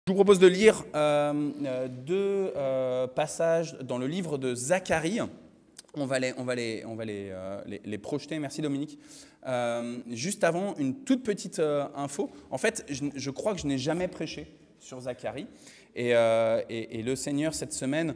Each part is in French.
Je vous propose de lire deux passages dans le livre de Zacharie. On va les projeter. Merci Dominique. Juste avant, une toute petite info. En fait, je crois que je n'ai jamais prêché sur Zacharie. Et le Seigneur, cette semaine,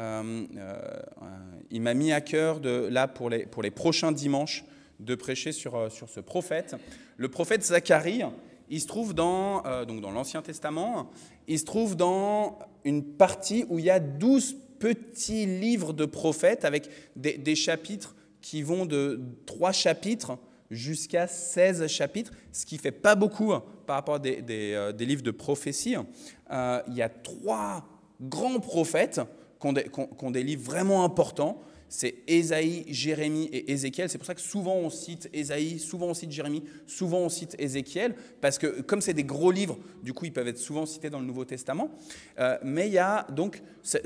il m'a mis à cœur, pour les prochains dimanches, de prêcher sur ce prophète. Le prophète Zacharie, il se trouve dans l'Ancien Testament, il se trouve dans une partie où il y a 12 petits livres de prophètes avec des chapitres qui vont de 3 chapitres jusqu'à 16 chapitres, ce qui ne fait pas beaucoup par rapport à des livres de prophétie. Il y a 3 grands prophètes qui ont des livres vraiment importants. C'est Ésaïe, Jérémie et Ézéchiel. C'est pour ça que souvent on cite Ésaïe, souvent on cite Jérémie, souvent on cite Ézéchiel, parce que comme c'est des gros livres, du coup ils peuvent être souvent cités dans le Nouveau Testament. Mais il y a donc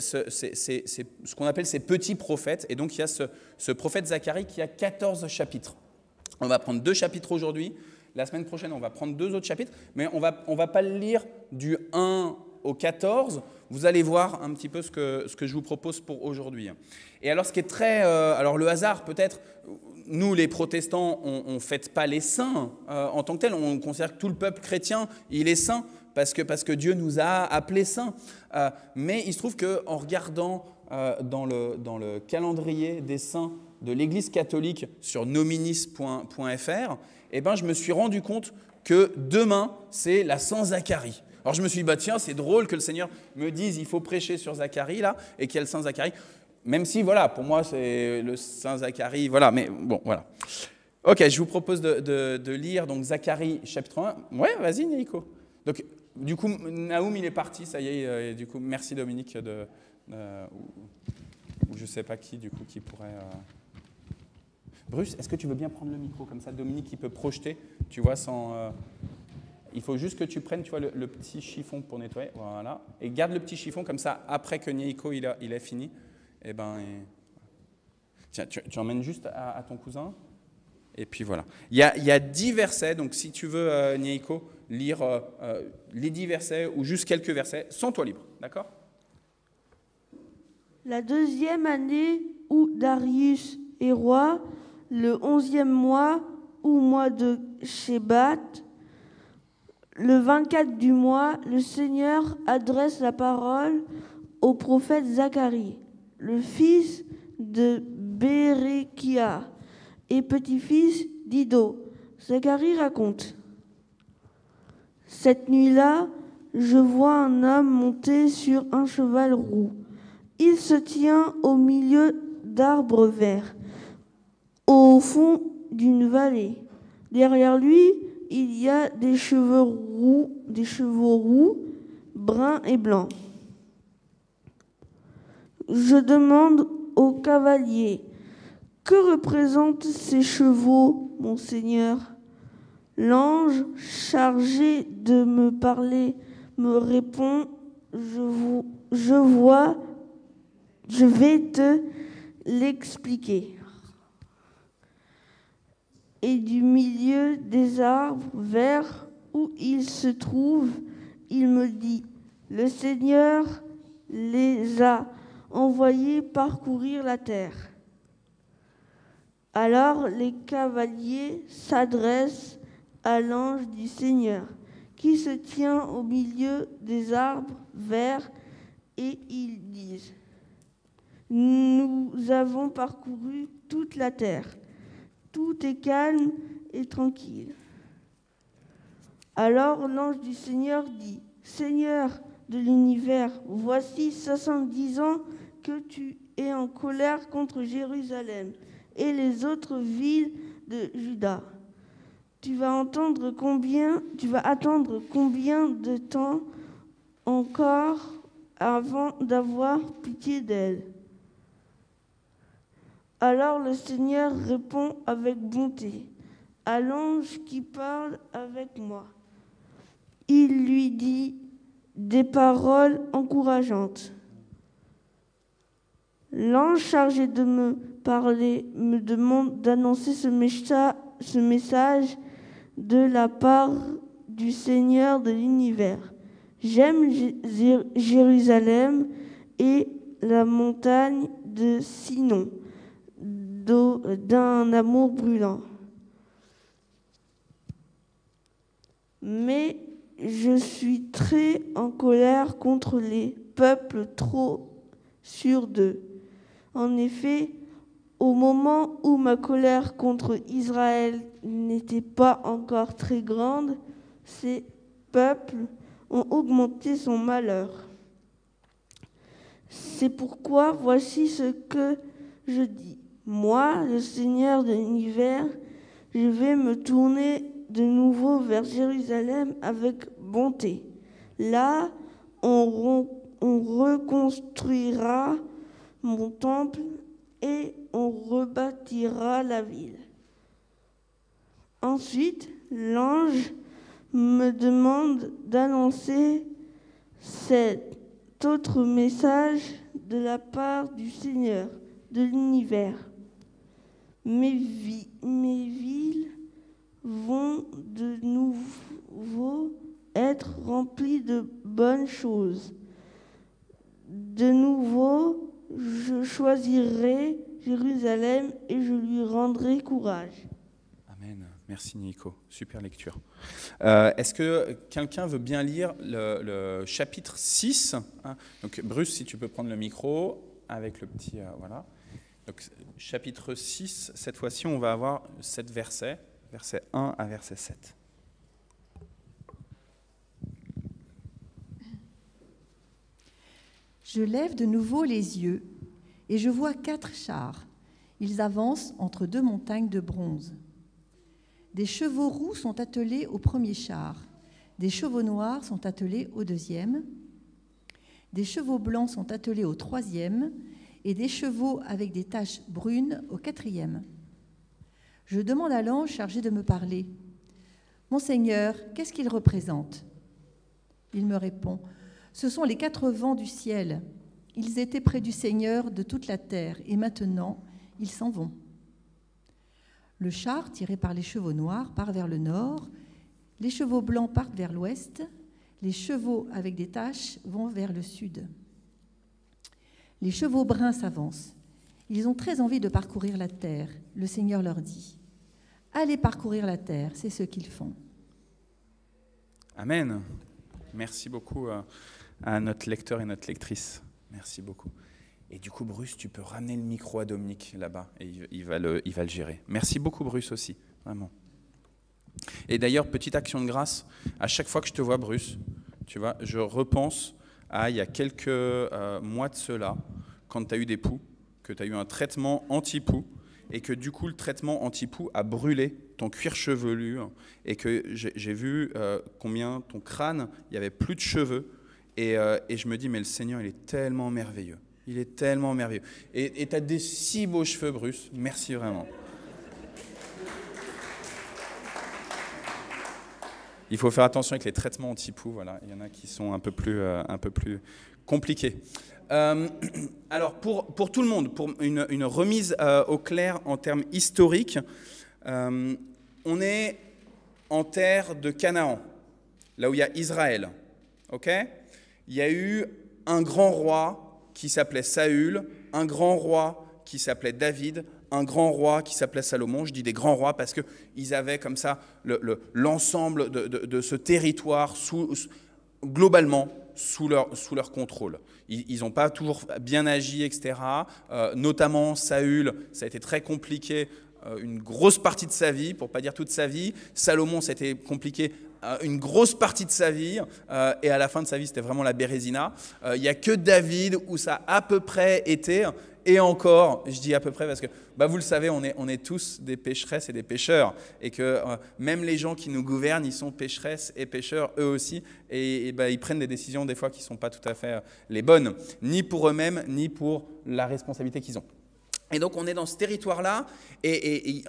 ce qu'on appelle ces petits prophètes. Et donc il y a ce prophète Zacharie qui a 14 chapitres. On va prendre 2 chapitres aujourd'hui. La semaine prochaine, on va prendre 2 autres chapitres. Mais on va pas le lire du 1 au 14. Vous allez voir un petit peu ce que je vous propose pour aujourd'hui. Et alors, ce qui est très... alors, le hasard, peut-être, nous, les protestants, on ne fête pas les saints en tant que tels. On considère que tout le peuple chrétien, il est saint parce que Dieu nous a appelés saints. Mais il se trouve qu'en regardant dans le calendrier des saints de l'Église catholique sur nominis.fr, je me suis rendu compte que demain, c'est la Saint Zacharie. Alors je me suis dit, tiens, c'est drôle que le Seigneur me dise il faut prêcher sur Zacharie, là, et qu'il y a le Saint Zacharie. Même si, voilà, pour moi, c'est le Saint Zacharie, voilà, mais bon, voilà. Ok, je vous propose de lire donc Zacharie chapitre 1. Ouais, vas-y, Nico. Donc, du coup, Naoum, il est parti, ça y est, et du coup, merci Dominique, ou je ne sais pas qui, du coup, qui pourrait... Bruce, est-ce que tu veux bien prendre le micro, comme ça, Dominique, il peut projeter, tu vois, sans... Il faut juste que tu prennes, tu vois, le petit chiffon pour nettoyer, voilà. Et garde le petit chiffon, comme ça, après que Nico, il a fini, Tiens, tu emmènes juste à ton cousin, et puis voilà. Il y a 10 versets, donc si tu veux, Nico, lire les 10 versets, ou juste quelques versets, sens-toi libre, d'accord ? La 2e année où Darius est roi, le 11e mois, ou mois de Shebat, le 24 du mois, le Seigneur adresse la parole au prophète Zacharie, le fils de Bérékia et petit-fils d'Ido. Zacharie raconte: Cette nuit-là, je vois un homme monter sur un cheval roux. Il se tient au milieu d'arbres verts, au fond d'une vallée. Derrière lui, il y a des chevaux roux, bruns et blancs. Je demande au cavalier: Que représentent ces chevaux, mon Seigneur ? L'ange chargé de me parler me répond: je vais te l'expliquer. Et du milieu des arbres verts où il se trouve, il me dit: Le Seigneur les a envoyés parcourir la terre. Alors les cavaliers s'adressent à l'ange du Seigneur, qui se tient au milieu des arbres verts, et ils disent: Nous avons parcouru toute la terre. Tout est calme et tranquille. Alors l'ange du Seigneur dit: Seigneur de l'univers, voici 70 ans que tu es en colère contre Jérusalem et les autres villes de Juda. Tu vas attendre combien de temps encore avant d'avoir pitié d'elles? Alors le Seigneur répond avec bonté à l'ange qui parle avec moi. Il lui dit des paroles encourageantes. L'ange chargé de me parler me demande d'annoncer ce message de la part du Seigneur de l'univers. J'aime Jérusalem et la montagne de Sinon, d'un amour brûlant. Mais je suis très en colère contre les peuples trop sûrs d'eux. En effet, au moment où ma colère contre Israël n'était pas encore très grande, ces peuples ont augmenté son malheur. C'est pourquoi voici ce que je dis. Moi, le Seigneur de l'univers, je vais me tourner de nouveau vers Jérusalem avec bonté. Là, on reconstruira mon temple et on rebâtira la ville. Ensuite, l'ange me demande d'annoncer cet autre message de la part du Seigneur de l'univers. Mes villes vont de nouveau être remplies de bonnes choses. De nouveau, je choisirai Jérusalem et je lui rendrai courage. Amen. Merci Nico. Super lecture. Est-ce que quelqu'un veut bien lire le chapitre 6 hein? Donc Bruce, si tu peux prendre le micro avec le petit... voilà. Donc, chapitre 6, cette fois-ci, on va avoir 7 versets, versets 1 à verset 7. Je lève de nouveau les yeux et je vois 4 chars. Ils avancent entre 2 montagnes de bronze. Des chevaux roux sont attelés au premier char. Des chevaux noirs sont attelés au deuxième. Des chevaux blancs sont attelés au troisième. Et des chevaux avec des taches brunes au quatrième. Je demande à l'ange chargé de me parler. « Mon Seigneur, qu'est-ce qu'il représente ?» Il me répond. « Ce sont les 4 vents du ciel. Ils étaient près du Seigneur de toute la terre, et maintenant, ils s'en vont. » Le char, tiré par les chevaux noirs, part vers le nord. Les chevaux blancs partent vers l'ouest. Les chevaux avec des taches vont vers le sud. Les chevaux bruns s'avancent. Ils ont très envie de parcourir la terre. Le Seigneur leur dit, « Allez parcourir la terre, c'est ce qu'ils font. » Amen. Merci beaucoup à notre lecteur et notre lectrice. Merci beaucoup. Et du coup, Bruce, tu peux ramener le micro à Dominique là-bas et il va le gérer. Merci beaucoup, Bruce, aussi, vraiment. Et d'ailleurs, petite action de grâce, à chaque fois que je te vois, Bruce, tu vois, je repense à il y a quelques mois de cela, quand tu as eu des poux, que tu as eu un traitement anti-poux, et que du coup, le traitement anti-poux a brûlé ton cuir chevelu, et que j'ai vu combien ton crâne, il n'y avait plus de cheveux, et je me dis, mais le Seigneur, il est tellement merveilleux. Il est tellement merveilleux. Et tu as des si beaux cheveux, Bruce. Merci vraiment. Il faut faire attention avec les traitements anti-poux. Voilà. Il y en a qui sont un peu plus compliqués. Alors, pour tout le monde, pour une remise au clair en termes historiques, on est en terre de Canaan, là où il y a Israël. Okay ? Il y a eu un grand roi qui s'appelait Saül, un grand roi qui s'appelait David, un grand roi qui s'appelait Salomon. Je dis des grands rois parce qu'ils avaient comme ça l'ensemble de ce territoire globalement sous leur contrôle. Ils n'ont pas toujours bien agi, etc. Notamment Saül, ça a été très compliqué une grosse partie de sa vie, pour ne pas dire toute sa vie. Salomon, ça a été compliqué une grosse partie de sa vie, et à la fin de sa vie, c'était vraiment la Bérésina. Il n'y a que David où ça a à peu près été, et encore, je dis à peu près parce que, vous le savez, on est tous des pécheresses et des pécheurs, et que même les gens qui nous gouvernent, ils sont pécheresses et pécheurs eux aussi, et ils prennent des décisions des fois qui ne sont pas tout à fait les bonnes, ni pour eux-mêmes, ni pour la responsabilité qu'ils ont. Et donc, on est dans ce territoire-là, et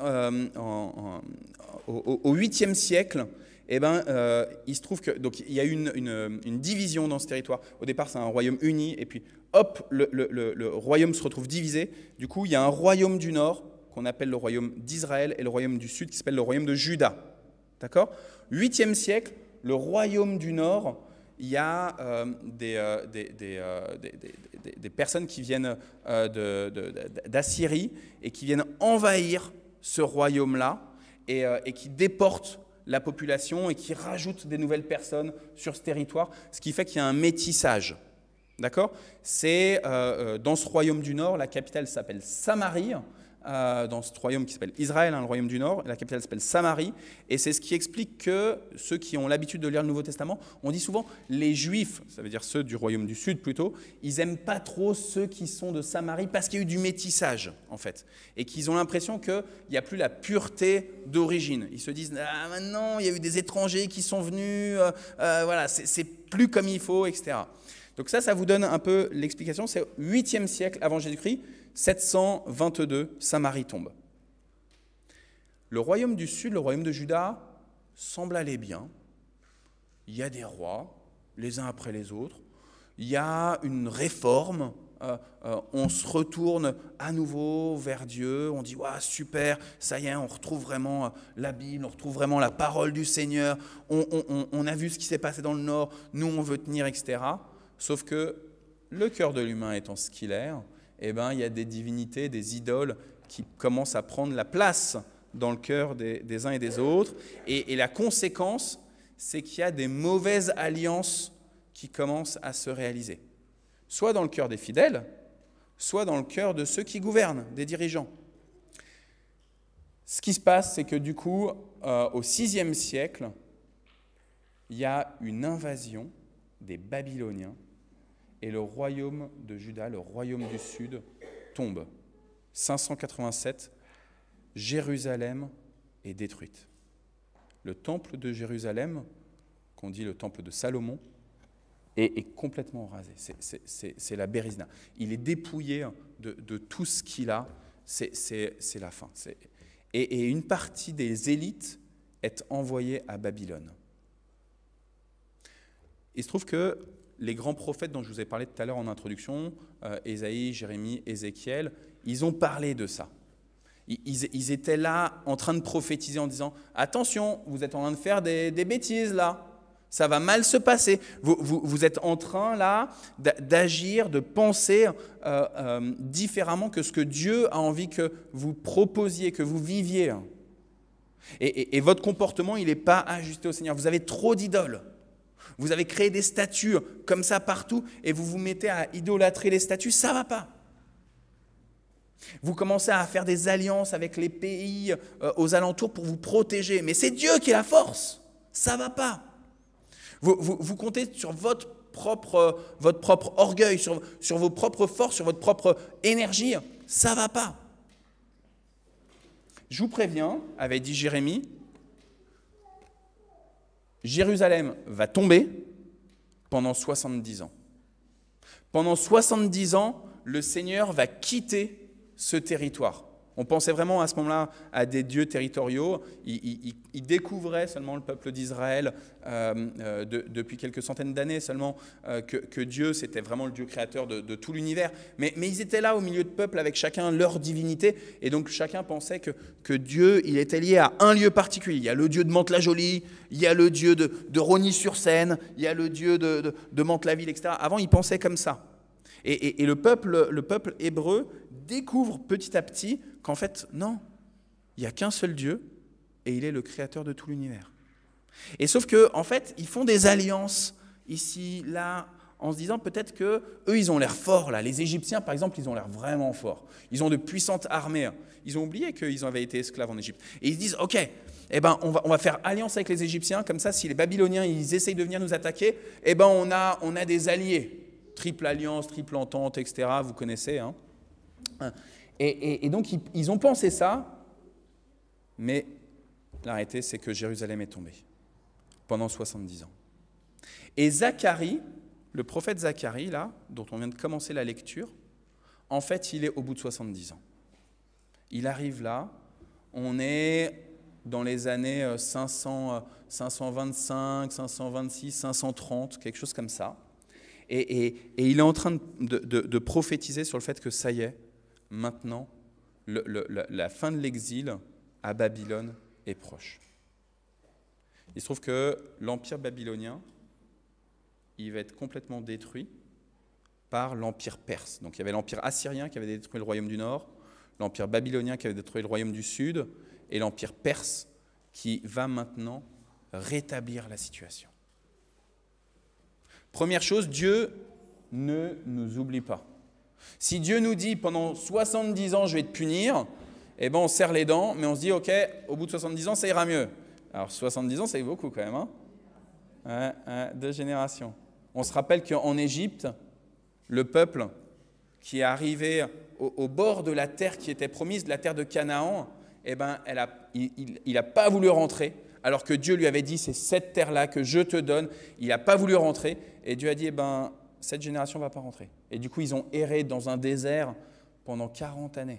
au 8e siècle, il se trouve que donc il y a eu une division dans ce territoire. Au départ, c'est un royaume uni, et puis hop, le royaume se retrouve divisé. Du coup, il y a un royaume du nord qu'on appelle le royaume d'Israël et le royaume du sud qui s'appelle le royaume de Juda. D'accord ? 8e siècle, le royaume du nord, il y a des personnes qui viennent d'Assyrie et qui viennent envahir ce royaume-là et qui déportent la population et qui rajoutent des nouvelles personnes sur ce territoire, ce qui fait qu'il y a un métissage. D'accord ? C'est dans ce royaume du Nord, la capitale s'appelle Samarie, dans ce royaume qui s'appelle Israël, le royaume du Nord, la capitale s'appelle Samarie, et c'est ce qui explique que ceux qui ont l'habitude de lire le Nouveau Testament, on dit souvent les Juifs, ça veut dire ceux du royaume du Sud plutôt, ils n'aiment pas trop ceux qui sont de Samarie parce qu'il y a eu du métissage en fait, et qu'ils ont l'impression qu'il n'y a plus la pureté d'origine. Ils se disent ah, maintenant il y a eu des étrangers qui sont venus, voilà, c'est plus comme il faut, etc. Donc ça vous donne un peu l'explication, c'est au 8e siècle avant Jésus-Christ, 722, Samarie tombe. Le royaume du Sud, le royaume de Juda, semble aller bien. Il y a des rois, les uns après les autres. Il y a une réforme. On se retourne à nouveau vers Dieu. On dit ouais, super, ça y est, on retrouve vraiment la Bible, on retrouve vraiment la parole du Seigneur. On a vu ce qui s'est passé dans le Nord, nous on veut tenir, etc. Sauf que le cœur de l'humain étant ce qu'il est, eh ben, il y a des divinités, des idoles qui commencent à prendre la place dans le cœur des uns et des autres. Et la conséquence, c'est qu'il y a des mauvaises alliances qui commencent à se réaliser. Soit dans le cœur des fidèles, soit dans le cœur de ceux qui gouvernent, des dirigeants. Ce qui se passe, c'est que du coup, au VIe siècle, il y a une invasion des Babyloniens et le royaume de Juda, le royaume du Sud, tombe. 587, Jérusalem est détruite. Le temple de Jérusalem, qu'on dit le temple de Salomon, est complètement rasé. C'est la Bérisna. Il est dépouillé de tout ce qu'il a. C'est la fin. Et une partie des élites est envoyée à Babylone. Il se trouve que les grands prophètes dont je vous ai parlé tout à l'heure en introduction, Ésaïe, Jérémie, Ézéchiel, ils ont parlé de ça. Ils étaient là en train de prophétiser en disant « Attention, vous êtes en train de faire des bêtises là, ça va mal se passer. Vous êtes en train là d'agir, de penser différemment que ce que Dieu a envie que vous proposiez, que vous viviez. Et votre comportement, il n'est pas ajusté au Seigneur. Vous avez trop d'idoles. Vous avez créé des statues comme ça partout et vous vous mettez à idolâtrer les statues, ça ne va pas. Vous commencez à faire des alliances avec les pays aux alentours pour vous protéger, mais c'est Dieu qui est la force, ça ne va pas. Vous comptez sur votre propre orgueil, sur vos propres forces, sur votre propre énergie, ça ne va pas. Je vous préviens, avait dit Jérémie, Jérusalem va tomber pendant 70 ans. Pendant 70 ans, le Seigneur va quitter ce territoire. On pensait vraiment à ce moment-là à des dieux territoriaux. Il découvrait seulement le peuple d'Israël depuis quelques centaines d'années seulement que Dieu, c'était vraiment le Dieu créateur de tout l'univers. Mais ils étaient là au milieu de peuples avec chacun leur divinité. Et donc chacun pensait que Dieu, il était lié à un lieu particulier. Il y a le Dieu de Mantes-la-Jolie, il y a le Dieu de Rosny-sur-Seine, il y a le Dieu de Mantes-la-Ville, etc. Avant, ils pensaient comme ça. Et le peuple hébreu découvre petit à petit qu'en fait, non, il n'y a qu'un seul Dieu et il est le créateur de tout l'univers. Et sauf qu'en fait, ils font des alliances ici, là, en se disant peut-être qu'eux, ils ont l'air forts, là. Les Égyptiens, par exemple, ils ont l'air vraiment forts. Ils ont de puissantes armées. Ils ont oublié qu'ils avaient été esclaves en Égypte. Et ils se disent, OK, eh ben, on va faire alliance avec les Égyptiens, comme ça, si les Babyloniens, ils essayent de venir nous attaquer, eh ben, on a des alliés. Triple alliance, triple entente, etc. Vous connaissez. Hein. Et donc, ils ont pensé ça, mais la réalité, c'est que Jérusalem est tombée pendant 70 ans. Et Zacharie, le prophète Zacharie, là, dont on vient de commencer la lecture, en fait, il est au bout de 70 ans. Il arrive là, on est dans les années 525, 526, 530, quelque chose comme ça. Et il est en train de prophétiser sur le fait que ça y est, maintenant, la fin de l'exil à Babylone est proche. Il se trouve que l'empire babylonien il va être complètement détruit par l'Empire perse. Donc il y avait l'Empire assyrien qui avait détruit le royaume du Nord, l'Empire babylonien qui avait détruit le royaume du Sud, et l'Empire perse qui va maintenant rétablir la situation. Première chose, Dieu ne nous oublie pas. Si Dieu nous dit pendant 70 ans je vais te punir, eh ben on serre les dents, mais on se dit ok, au bout de 70 ans ça ira mieux. Alors 70 ans ça fait beaucoup quand même, hein, 2 générations. On se rappelle qu'en Égypte, le peuple qui est arrivé au bord de la terre qui était promise, la terre de Canaan, eh ben, il n'a pas voulu rentrer, alors que Dieu lui avait dit, c'est cette terre-là que je te donne. Il n'a pas voulu rentrer, et Dieu a dit, eh ben, cette génération ne va pas rentrer. Et du coup, ils ont erré dans un désert pendant 40 années.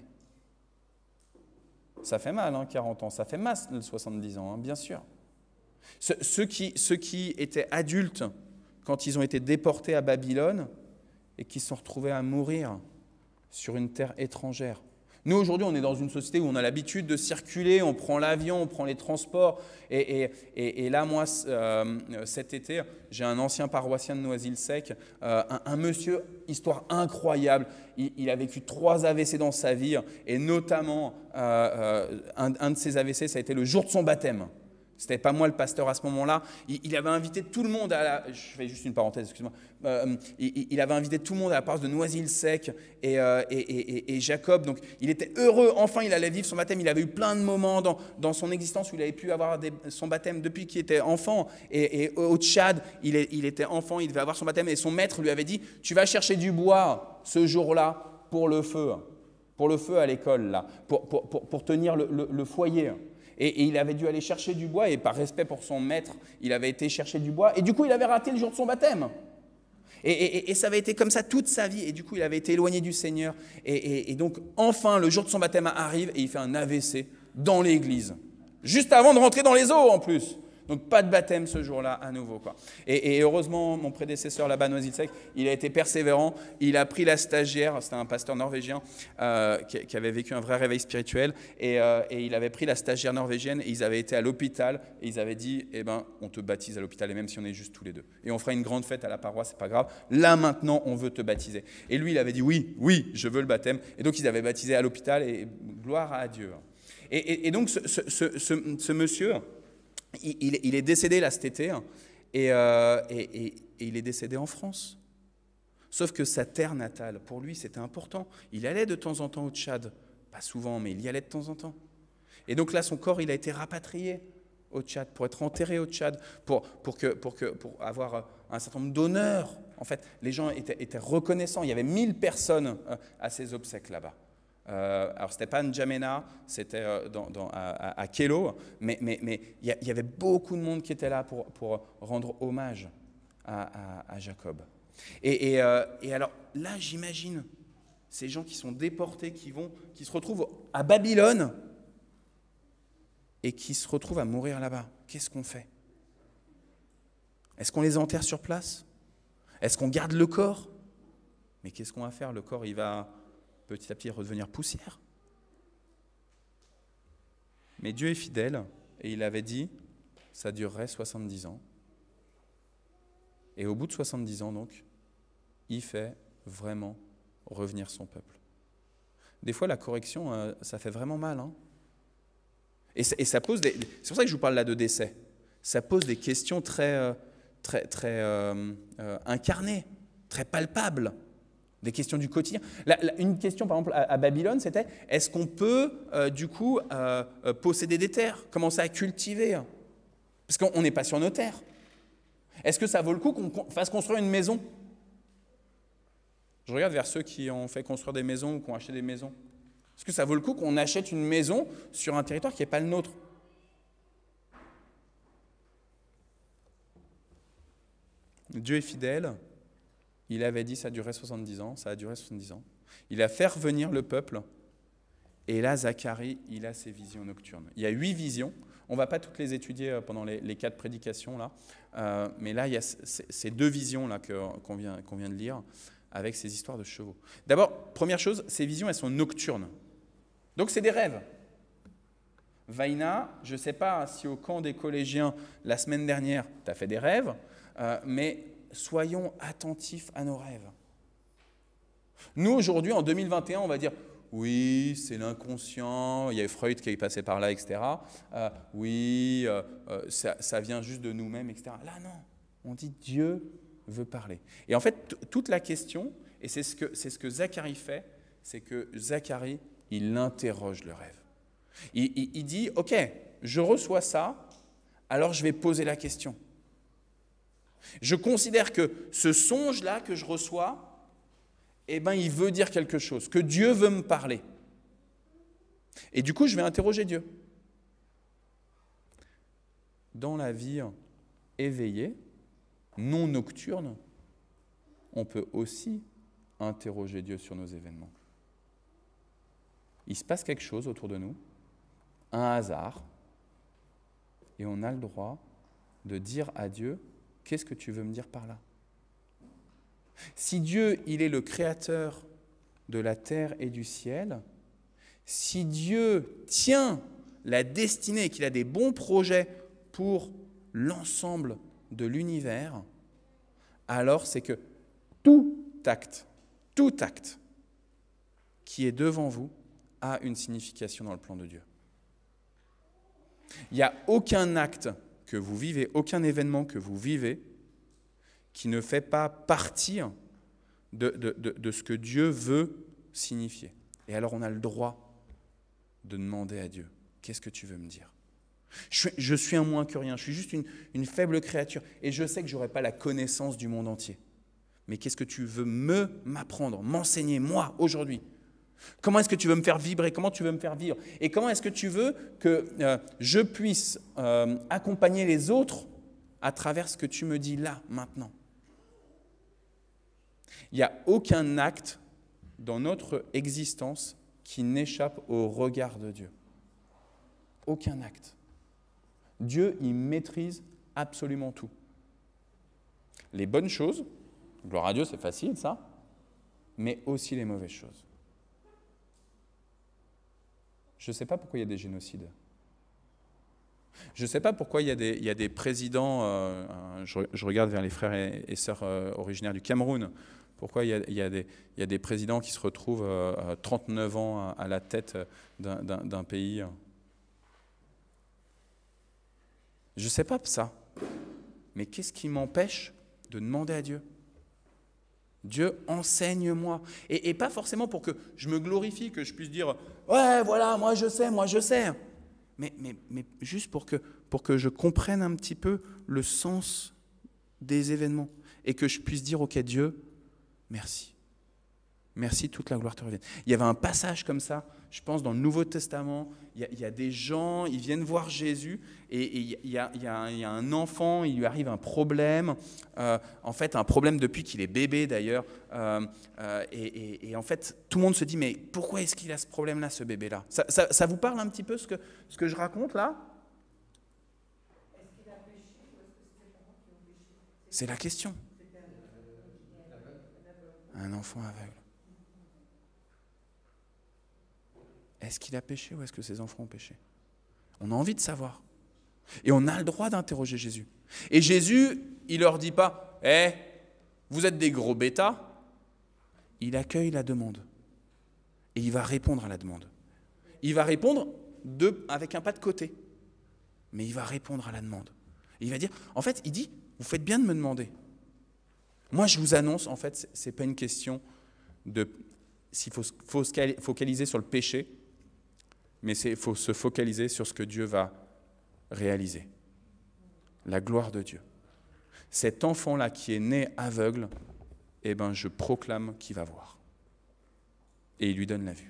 Ça fait mal, 40 ans, ça fait masse, 70 ans, bien sûr. Ceux qui étaient adultes quand ils ont été déportés à Babylone et qui se sont retrouvés à mourir sur une terre étrangère. Nous, aujourd'hui, on est dans une société où on a l'habitude de circuler, on prend l'avion, on prend les transports. Et là, moi, cet été, j'ai un ancien paroissien de Noisy-le-Sec, un monsieur, histoire incroyable. Il a vécu 3 AVC dans sa vie, et notamment, un de ces AVC, ça a été le jour de son baptême. Ce n'était pas moi le pasteur à ce moment-là. Il avait invité tout le monde je fais juste une parenthèse, excuse-moi. Il avait invité tout le monde à la paroisse de Noisy-le-Sec et Jacob. Donc, il était heureux. Enfin, il allait vivre son baptême. Il avait eu plein de moments dans son existence où il avait pu avoir son baptême depuis qu'il était enfant. Et au Tchad, il était enfant, il devait avoir son baptême. Et son maître lui avait dit, tu vas chercher du bois ce jour-là pour le feu à l'école, là, pour tenir le foyer. Et il avait dû aller chercher du bois, et par respect pour son maître, il avait été chercher du bois, et du coup, il avait raté le jour de son baptême. Et ça avait été comme ça toute sa vie, et du coup, il avait été éloigné du Seigneur. Et donc, enfin, le jour de son baptême arrive, et il fait un AVC dans l'église, juste avant de rentrer dans les eaux, en plus. Donc, pas de baptême ce jour-là, à nouveau, quoi. Et heureusement, mon prédécesseur là-bas, Noisy-le-Sec, il a été persévérant. Il a pris la stagiaire, c'était un pasteur norvégien qui avait vécu un vrai réveil spirituel. Et il avait pris la stagiaire norvégienne, et ils avaient été à l'hôpital. Et ils avaient dit, eh ben, on te baptise à l'hôpital, et même si on est juste tous les deux. Et on fera une grande fête à la paroisse, c'est pas grave. Là, maintenant, on veut te baptiser. Et lui, il avait dit, oui, je veux le baptême. Et donc, ils avaient baptisé à l'hôpital, et gloire à Dieu. Et donc, ce monsieur... Il est décédé là cet été, et il est décédé en France. Sauf que sa terre natale, pour lui, c'était important. Il allait de temps en temps au Tchad. Pas souvent, mais il y allait de temps en temps. Et donc là, son corps, il a été rapatrié au Tchad, pour être enterré au Tchad, pour avoir un certain nombre d'honneurs. En fait, les gens étaient reconnaissants. Il y avait 1000 personnes à ses obsèques là-bas. Alors, ce n'était pas N'Djamena, c'était à Kélo, mais il y avait beaucoup de monde qui était là pour rendre hommage à Jacob. Et alors, là, j'imagine ces gens qui sont déportés, qui se retrouvent à Babylone et qui se retrouvent à mourir là-bas. Qu'est-ce qu'on fait? Est-ce qu'on les enterre sur place? Est-ce qu'on garde le corps? Mais qu'est-ce qu'on va faire? Le corps, il va... petit à petit redevenir poussière. Mais Dieu est fidèle, et il avait dit, ça durerait 70 ans. Et au bout de 70 ans, donc, il fait vraiment revenir son peuple. Des fois, la correction, ça fait vraiment mal. Et ça pose des... C'est pour ça que je vous parle là de décès. Ça pose des questions très incarnées, très palpables. Des questions du quotidien. Une question, par exemple, à Babylone, c'était, est-ce qu'on peut, posséder des terres, commencer à cultiver? Parce qu'on n'est pas sur nos terres. Est-ce que ça vaut le coup qu'on fasse construire une maison? Je regarde vers ceux qui ont fait construire des maisons ou qui ont acheté des maisons. Est-ce que ça vaut le coup qu'on achète une maison sur un territoire qui n'est pas le nôtre? Dieu est fidèle. Il avait dit ça durait 70 ans, ça a duré 70 ans. Il a fait revenir le peuple, et là, Zacharie, il a ses visions nocturnes. Il y a 8 visions, on ne va pas toutes les étudier pendant les 4 prédications, là, mais là, il y a ces 2 visions là, qu'on vient de lire, avec ces histoires de chevaux. D'abord, première chose, ces visions, elles sont nocturnes. Donc, c'est des rêves. Vaina, je ne sais pas si au camp des collégiens, la semaine dernière, tu as fait des rêves, mais soyons attentifs à nos rêves. Nous, aujourd'hui, en 2021, on va dire « oui, c'est l'inconscient, il y a Freud qui est passé par là, etc. Oui, ça vient juste de nous-mêmes, etc. » Là, non, on dit « Dieu veut parler ». Et en fait, toute la question, et c'est ce que Zacharie fait, c'est que Zacharie, il interroge le rêve. Il dit « Ok, je reçois ça, alors je vais poser la question. Je considère que ce songe-là que je reçois, eh ben, il veut dire quelque chose, que Dieu veut me parler. Et du coup, je vais interroger Dieu. Dans la vie éveillée, non nocturne, on peut aussi interroger Dieu sur nos événements. Il se passe quelque chose autour de nous, un hasard, et on a le droit de dire à Dieu, qu'est-ce que tu veux me dire par là ? Si Dieu, il est le créateur de la terre et du ciel, si Dieu tient la destinée et qu'il a des bons projets pour l'ensemble de l'univers, alors c'est que tout acte qui est devant vous a une signification dans le plan de Dieu. Il n'y a aucun acte que vous vivez, aucun événement que vous vivez qui ne fait pas partie de ce que Dieu veut signifier. Et alors on a le droit de demander à Dieu, qu'est-ce que tu veux me dire ? Je suis un moins que rien, je suis juste une faible créature et je sais que je n'aurai pas la connaissance du monde entier. Mais qu'est-ce que tu veux m'apprendre, m'enseigner, moi, aujourd'hui ? Comment est-ce que tu veux me faire vibrer ? Comment tu veux me faire vivre ? Et comment est-ce que tu veux que je puisse accompagner les autres à travers ce que tu me dis là, maintenant ? Il n'y a aucun acte dans notre existence qui n'échappe au regard de Dieu. Aucun acte. Dieu, il maîtrise absolument tout. Les bonnes choses, gloire à Dieu, c'est facile ça, mais aussi les mauvaises choses. Je ne sais pas pourquoi il y a des génocides. Je ne sais pas pourquoi il y a des présidents, je regarde vers les frères et sœurs originaires du Cameroun, pourquoi il y a des présidents qui se retrouvent 39 ans à la tête d'un pays. Je ne sais pas ça, mais qu'est-ce qui m'empêche de demander à Dieu ? Dieu, enseigne-moi. Et pas forcément pour que je me glorifie, que je puisse dire « Ouais, voilà, moi je sais. » Mais juste pour que je comprenne un petit peu le sens des événements et que je puisse dire « Ok, Dieu, merci. Merci, toute la gloire te revienne. » Il y avait un passage comme ça, je pense, dans le Nouveau Testament. Il y a des gens, ils viennent voir Jésus et il y a un enfant, il lui arrive un problème. En fait, un problème depuis qu'il est bébé d'ailleurs. Et en fait, tout le monde se dit, mais pourquoi est-ce qu'il a ce problème-là, ce bébé-là ? Ça vous parle un petit peu ce que je raconte là ? Est-ce qu'il a péché ou est-ce que c'est ses parents qui ont péché ? C'est la question. Un enfant aveugle. Est-ce qu'il a péché ou est-ce que ses enfants ont péché ? On a envie de savoir. Et on a le droit d'interroger Jésus. Et Jésus, il ne leur dit pas « vous êtes des gros bêtas ». Il accueille la demande. Et il va répondre à la demande. Il va répondre avec un pas de côté. Mais il va répondre à la demande. Et il va dire, en fait, il dit, vous faites bien de me demander. Moi, je vous annonce, en fait, ce n'est pas une question s'il faut se focaliser sur le péché, mais il faut se focaliser sur ce que Dieu va réaliser. La gloire de Dieu. Cet enfant-là qui est né aveugle, eh ben, je proclame qu'il va voir. Et il lui donne la vue.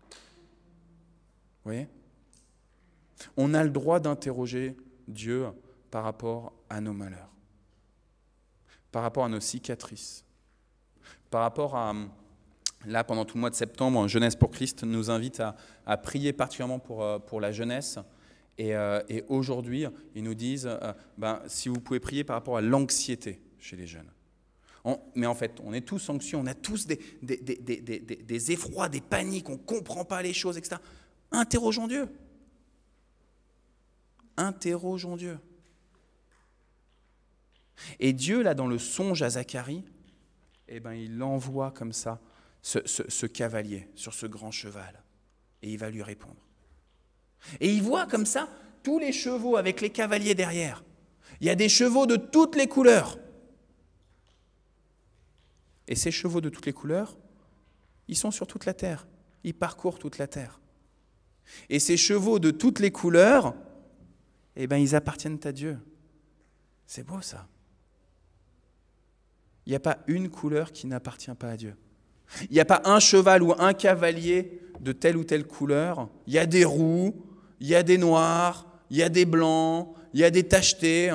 Vous voyez ? On a le droit d'interroger Dieu par rapport à nos malheurs, par rapport à nos cicatrices, par rapport à... Là, pendant tout le mois de septembre, Jeunesse pour Christ nous invite à prier particulièrement pour la jeunesse. Et aujourd'hui, ils nous disent, si vous pouvez prier par rapport à l'anxiété chez les jeunes. Mais en fait, on est tous anxieux, on a tous des effrois, des paniques, on ne comprend pas les choses, etc. Interrogeons Dieu. Interrogeons Dieu. Et Dieu, là, dans le songe à Zacharie, eh ben, il envoie comme ça ce cavalier sur ce grand cheval. Et il va lui répondre. Et il voit comme ça tous les chevaux avec les cavaliers derrière. Il y a des chevaux de toutes les couleurs. Et ces chevaux de toutes les couleurs, ils sont sur toute la terre. Ils parcourent toute la terre. Et ces chevaux de toutes les couleurs, eh ben, ils appartiennent à Dieu. C'est beau ça. Il n'y a pas une couleur qui n'appartient pas à Dieu. Il n'y a pas un cheval ou un cavalier de telle ou telle couleur. Il y a des roux, il y a des noirs, il y a des blancs, il y a des tachetés.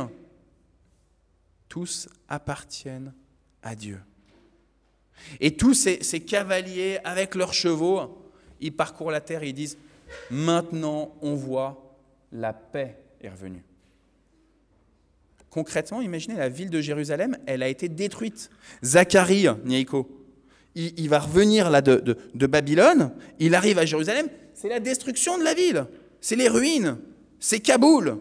Tous appartiennent à Dieu. Et tous ces cavaliers avec leurs chevaux, ils parcourent la terre et ils disent « Maintenant, on voit, la paix est revenue ». Concrètement, imaginez la ville de Jérusalem, elle a été détruite. Zacharie, Niaïko, il va revenir là de Babylone, il arrive à Jérusalem, c'est la destruction de la ville, c'est les ruines, c'est Kaboul.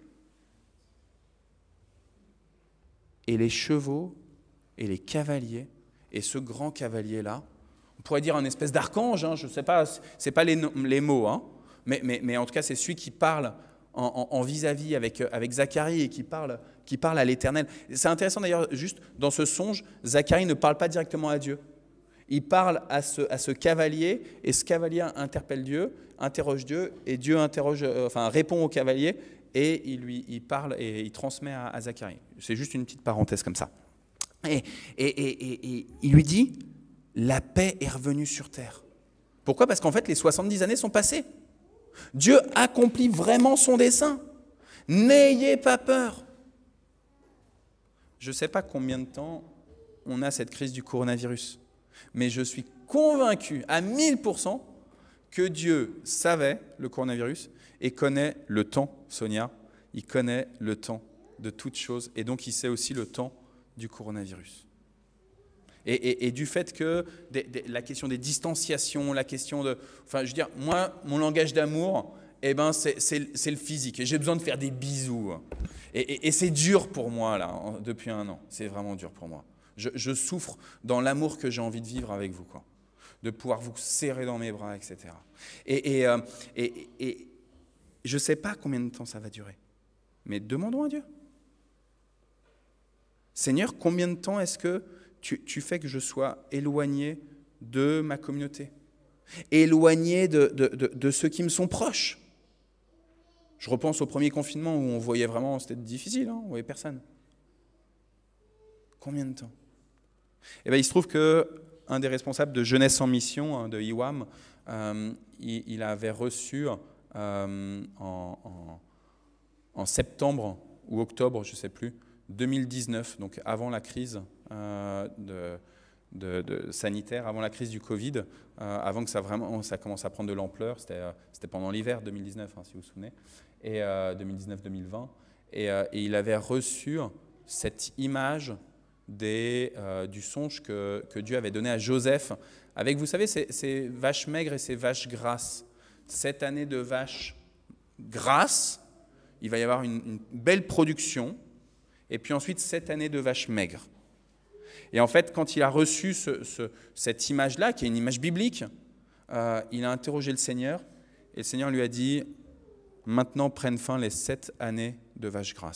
Et les chevaux et les cavaliers, et ce grand cavalier-là, on pourrait dire un espèce d'archange, hein, je ne sais pas, ce n'est pas les mots, hein, mais en tout cas c'est celui qui parle en vis-à-vis avec Zacharie et qui parle à l'Éternel. C'est intéressant d'ailleurs, juste dans ce songe, Zacharie ne parle pas directement à Dieu. Il parle à ce cavalier, et ce cavalier interpelle Dieu, interroge Dieu, et Dieu répond au cavalier, et il parle et il transmet à Zacharie. C'est juste une petite parenthèse comme ça. Et il lui dit, la paix est revenue sur terre. Pourquoi ? Parce qu'en fait, les 70 années sont passées. Dieu accomplit vraiment son dessein. N'ayez pas peur. Je ne sais pas combien de temps on a cette crise du coronavirus, mais je suis convaincu à 1000% que Dieu savait le coronavirus et connaît le temps, Sonia, il connaît le temps de toutes choses et donc il sait aussi le temps du coronavirus. Et du fait que la question des distanciations, la question de... Enfin, je veux dire, moi, mon langage d'amour, eh ben, c'est le physique. Et j'ai besoin de faire des bisous. Et c'est dur pour moi, là, depuis 1 an. C'est vraiment dur pour moi. Je souffre dans l'amour que j'ai envie de vivre avec vous, quoi. De pouvoir vous serrer dans mes bras, etc. Et je ne sais pas combien de temps ça va durer. Mais demandons à Dieu. Seigneur, combien de temps est-ce que tu fais que je sois éloigné de ma communauté, éloigné de ceux qui me sont proches. Je repense au premier confinement où on voyait vraiment, c'était difficile, hein, on voyait personne. Combien de temps ? Eh bien, il se trouve qu'un des responsables de Jeunesse en Mission, hein, de IWAM, il avait reçu en septembre ou octobre, je ne sais plus, 2019, donc avant la crise sanitaire, avant la crise du Covid, avant que ça commence à prendre de l'ampleur, c'était pendant l'hiver 2019, hein, si vous vous souvenez, et 2019-2020, et il avait reçu cette image du songe que Dieu avait donné à Joseph, avec, vous savez, ces vaches maigres et ces vaches grasses. Cette année de vaches grasses, il va y avoir une belle production, et puis ensuite 7 années de vaches maigres. Et en fait, quand il a reçu cette image-là, qui est une image biblique, il a interrogé le Seigneur, et le Seigneur lui a dit « Maintenant prennent fin les 7 années de vaches grasses. »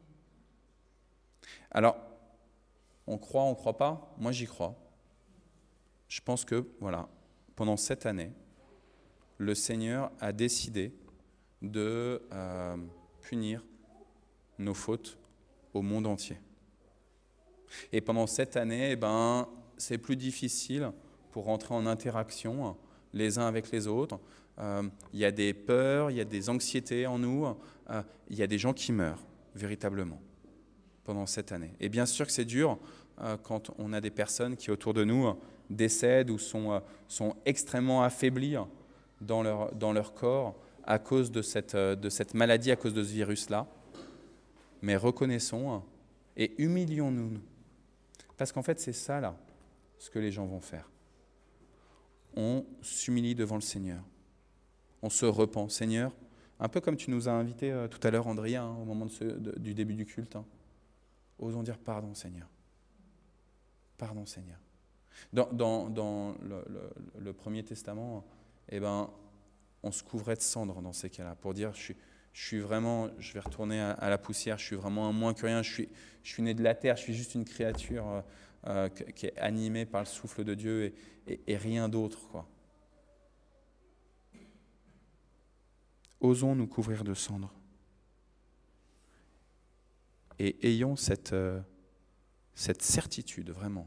Alors, on croit pas ? Moi, j'y crois. Je pense que, voilà, pendant 7 années, le Seigneur a décidé de punir nos fautes au monde entier. Et pendant 7 années, eh ben, c'est plus difficile pour rentrer en interaction les uns avec les autres. Il y a des peurs, il y a des anxiétés en nous, il y a des gens qui meurent, véritablement, pendant 7 années. Et bien sûr que c'est dur quand on a des personnes qui, autour de nous, décèdent ou sont extrêmement affaiblies dans leur corps à cause de cette maladie, à cause de ce virus-là. Mais reconnaissons et humilions-nous. Parce qu'en fait, c'est ça, là, ce que les gens vont faire. On s'humilie devant le Seigneur. On se repent. Seigneur, un peu comme tu nous as invités tout à l'heure, Andrea, au moment du début du culte. osons dire pardon Seigneur. Pardon Seigneur. Dans le Premier Testament, eh ben, on se couvrait de cendres dans ces cas-là pour dire je vais retourner à la poussière, je suis vraiment un moins que rien, je suis né de la terre, je suis juste une créature qui est animée par le souffle de Dieu et rien d'autre, quoi. Osons nous couvrir de cendres. Et ayons cette certitude vraiment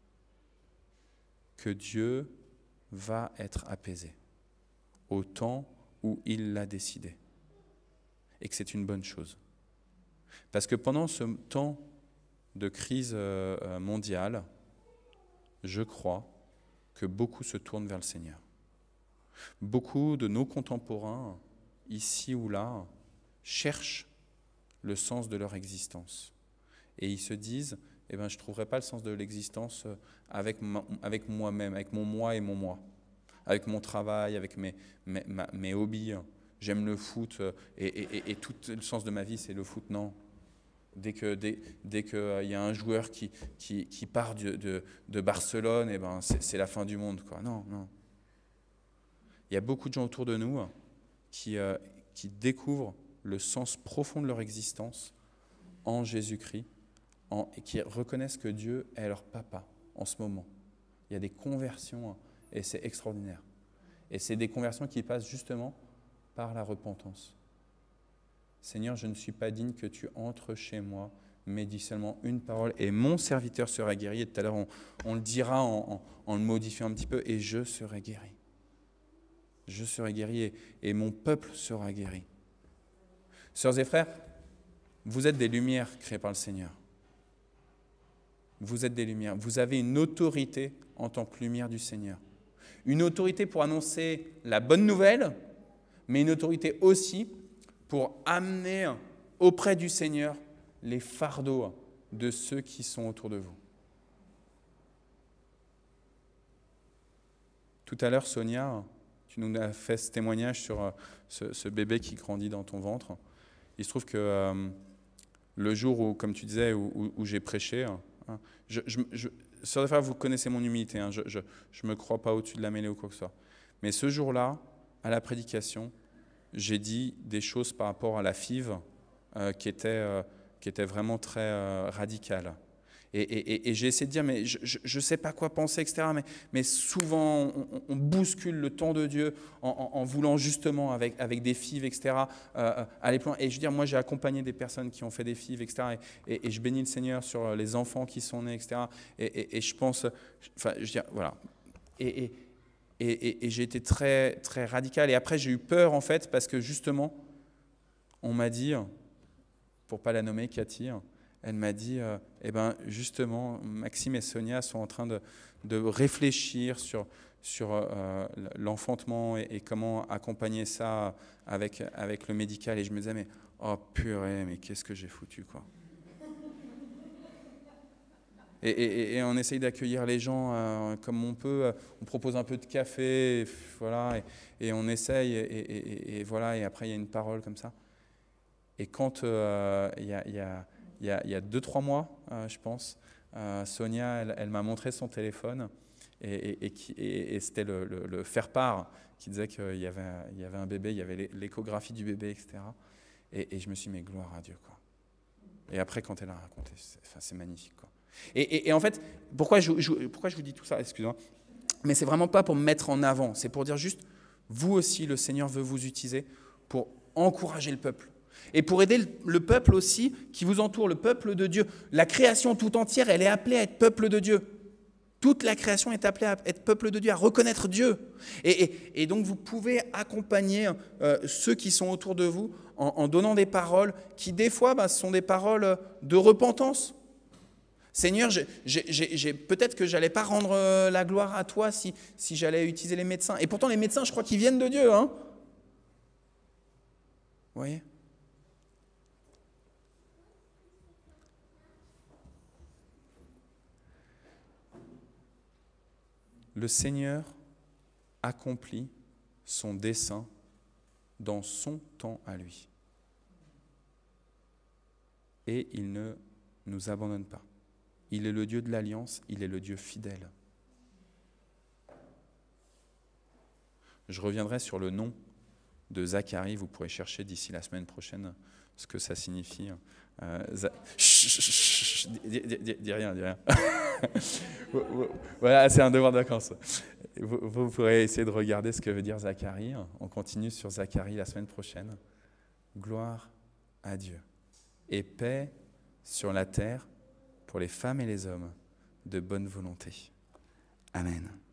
que Dieu va être apaisé au temps où il l'a décidé. Et que c'est une bonne chose. Parce que pendant ce temps de crise mondiale, je crois que beaucoup se tournent vers le Seigneur. Beaucoup de nos contemporains, ici ou là, cherchent le sens de leur existence. Et ils se disent, je ne trouverai pas le sens de l'existence avec moi-même, avec mon moi et mon moi, avec mon travail, avec mes hobbies. J'aime le foot et tout le sens de ma vie, c'est le foot. Non. Dès qu'il y a un joueur qui part de Barcelone, c'est la fin du monde, quoi. Non. Il y a beaucoup de gens autour de nous qui découvrent le sens profond de leur existence en Jésus-Christ et qui reconnaissent que Dieu est leur papa en ce moment. Il y a des conversions et c'est extraordinaire. Et c'est des conversions qui passent justement par la repentance. Seigneur, je ne suis pas digne que tu entres chez moi, mais dis seulement une parole et mon serviteur sera guéri. Et tout à l'heure, on le dira en le modifiant un petit peu, et je serai guéri. Je serai guéri et mon peuple sera guéri. Sœurs et frères, vous êtes des lumières créées par le Seigneur. Vous êtes des lumières. Vous avez une autorité en tant que lumière du Seigneur. Une autorité pour annoncer la bonne nouvelle, mais une autorité aussi pour amener auprès du Seigneur les fardeaux de ceux qui sont autour de vous. Tout à l'heure, Sonia, tu nous as fait ce témoignage sur ce bébé qui grandit dans ton ventre. Il se trouve que le jour où, comme tu disais, où j'ai prêché, sœurs et frères, vous connaissez mon humilité, je ne me crois pas au-dessus de la mêlée ou quoi que ce soit. Mais ce jour-là, à la prédication, j'ai dit des choses par rapport à la FIV qui étaient vraiment très radicales. Et j'ai essayé de dire, mais je ne sais pas quoi penser, etc. Mais souvent, on bouscule le temps de Dieu en voulant justement, avec des FIV, etc., aller plus loin. Et je veux dire, moi, j'ai accompagné des personnes qui ont fait des FIV, etc. Et je bénis le Seigneur sur les enfants qui sont nés, etc. Et je pense, enfin, je veux dire, voilà. Et j'ai été très, très radical. Et après, j'ai eu peur, en fait, parce que justement, on m'a dit, pour ne pas la nommer, Cathy, elle m'a dit, justement, Maxime et Sonia sont en train de réfléchir sur l'enfantement et comment accompagner ça avec le médical. Et je me disais, mais oh purée, mais qu'est-ce que j'ai foutu, quoi. Et on essaye d'accueillir les gens comme on peut. On propose un peu de café, voilà, et on essaye, et voilà, et après il y a une parole comme ça. Et quand il y a 2-3 mois, je pense, Sonia, elle m'a montré son téléphone et c'était le faire-part qui disait qu'il y avait un bébé, il y avait l'échographie du bébé, etc. Et je me suis dit, mais gloire à Dieu, quoi. Et après, quand elle a raconté, c'est magnifique, quoi. Et en fait, pourquoi je vous dis tout ça, excusez-moi, mais c'est vraiment pas pour me mettre en avant, c'est pour dire juste, vous aussi, le Seigneur veut vous utiliser pour encourager le peuple. Et pour aider le peuple aussi qui vous entoure, le peuple de Dieu. La création tout entière, elle est appelée à être peuple de Dieu. Toute la création est appelée à être peuple de Dieu, à reconnaître Dieu. Et donc vous pouvez accompagner ceux qui sont autour de vous en donnant des paroles qui des fois sont des paroles de repentance. Seigneur, peut-être que je n'allais pas rendre la gloire à toi si j'allais utiliser les médecins. Et pourtant les médecins, je crois qu'ils viennent de Dieu. Hein. Vous voyez ? Le Seigneur accomplit son dessein dans son temps à lui. Et il ne ne nous abandonne pas. Il est le Dieu de l'alliance, il est le Dieu fidèle. Je reviendrai sur le nom de Zacharie, vous pourrez chercher d'ici la semaine prochaine ce que ça signifie. Dis rien. Voilà, c'est un devoir de vacances. Vous pourrez essayer de regarder ce que veut dire Zacharie. On continue sur Zacharie la semaine prochaine. Gloire à Dieu. Et paix sur la terre pour les femmes et les hommes de bonne volonté. Amen.